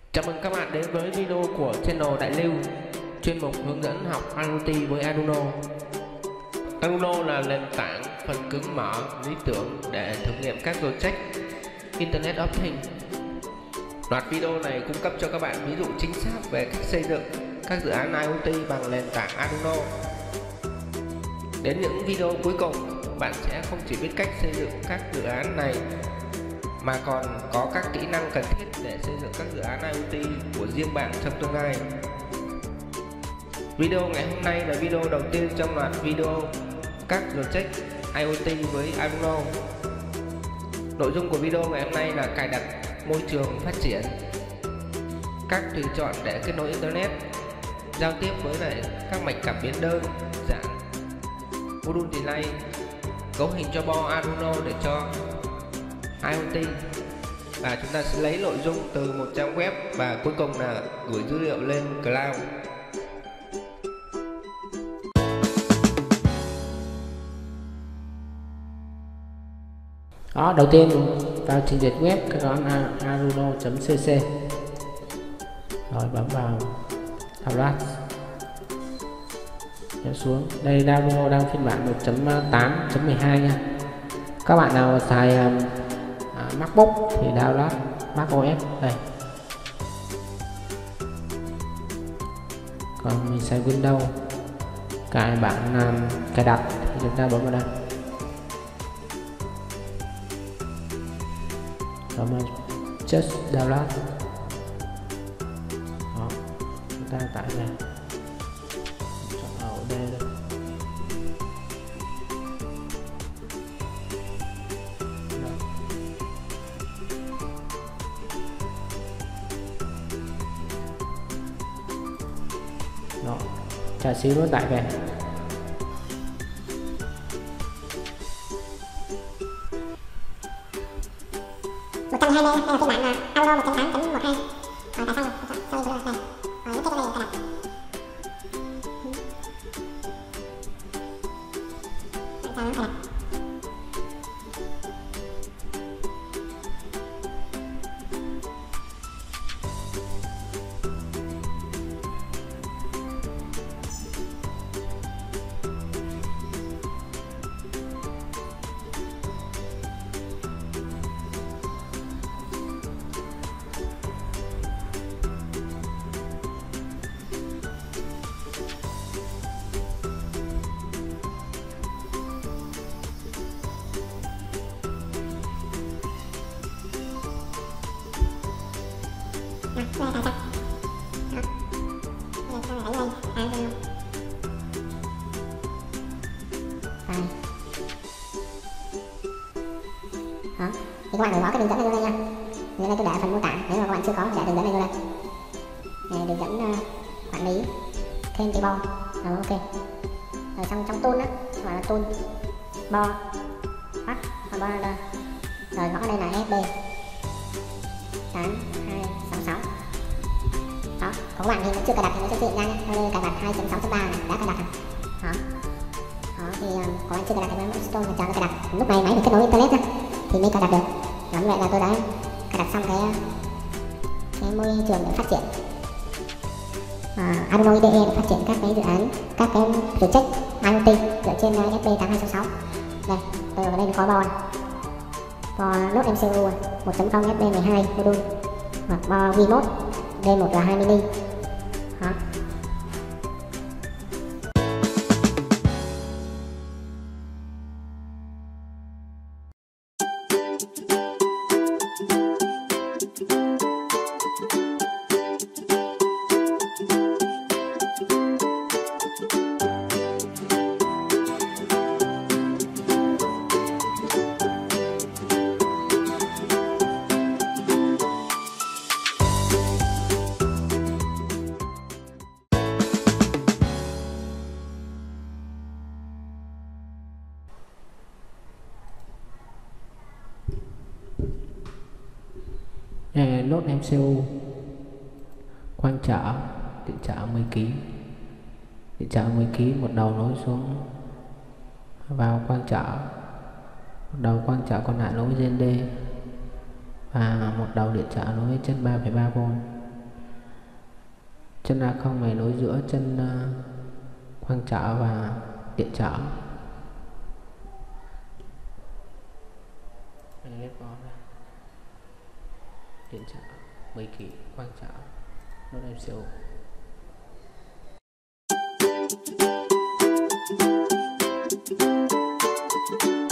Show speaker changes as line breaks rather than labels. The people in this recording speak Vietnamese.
Chào mừng các bạn đến với video của channel Đại Lưu, chuyên mục hướng dẫn học IoT với Arduino. Arduino là nền tảng phần cứng mở lý tưởng để thử nghiệm các project Internet of Things. Loạt video này cung cấp cho các bạn ví dụ chính xác về cách xây dựng các dự án IoT bằng nền tảng Arduino. Đến những video cuối cùng, bạn sẽ không chỉ biết cách xây dựng các dự án này mà còn có các kỹ năng cần thiết để xây dựng các dự án IoT của riêng bạn trong tương lai. Video ngày hôm nay là video đầu tiên trong loạt video các project IoT với Arduino. Nội dung của video ngày hôm nay là cài đặt môi trường phát triển, các tùy chọn để kết nối Internet, giao tiếp với lại các mạch cảm biến đơn giản, module delay, cấu hình cho board Arduino để cho IoT, và chúng ta sẽ lấy nội dung từ một trang web và cuối cùng là gửi dữ liệu lên cloud.
Đó, đầu tiên vào trình duyệt web các bạn arduino.cc, rồi bấm vào download, kéo xuống. Đây Arduino đang phiên bản 1.8.12 nha. Các bạn nào xài MacBook thì download macOS đây. Còn mình xài Windows, cài bản cài đặt thì chúng ta bấm vào đây, bấm vào just download. Đó, chúng ta tải về, chọn ở đây đây. Đó, chờ xíu nữa tải về.
Một trăm hai mươi đây là phiên bản Arduino 1.8.12. Rồi tại sao nhỉ? Sao đây? Rồi nhấn tiếp vào đây là cài đặt. Tại sao nó cài đặt? Đây là cài đặt. Đó. Đây sao lại đây? Arduino. Rồi. Đó. Thì các bạn gửi bỏ cái đường dẫn này vô đây nha. Đường đây tôi để ở phần mô tả, nếu mà các bạn chưa có để đường dẫn này vô đây. Này, đường dẫn quản lý thêm cái bo. Rồi ok. Rồi trong tool á, gọi là tool bo phát và bo đây. Rồi gõ đây là FB 8266. Đó, có bạn thì nó chưa cài đặt thì nó sẽ hiện ra nhé. Đây cài đặt 2.6.3 này, đã cài đặt rồi. Đó. Đó thì có bạn chưa cài đặt thì mới install và chờ nó cài đặt. Lúc này máy được kết nối internet ra thì mới cài đặt được. Đó, như vậy là tôi đã cài đặt xong cái môi trường để phát triển Arduino IDE để phát triển các cái dự án, các cái project IoT dựa trên FB8266. Đây, tôi ở đây có bo này. Bo nốt MCU 1.0 FB12 module hoặc bo V1 D1 là 2 mini. Đó.
Nốt MCU, quang trở, điện trở 10 kg, điện trở 10 kg, một đầu nối xuống vào quang trở, một đầu quang trở còn lại nối với GND và một đầu điện trở nối với chất 3,3V. Chân A0 này nối giữa chân khoang chở và điện chở. Led bó này, điện chở 10 kg, khoang chở, nốt MCU.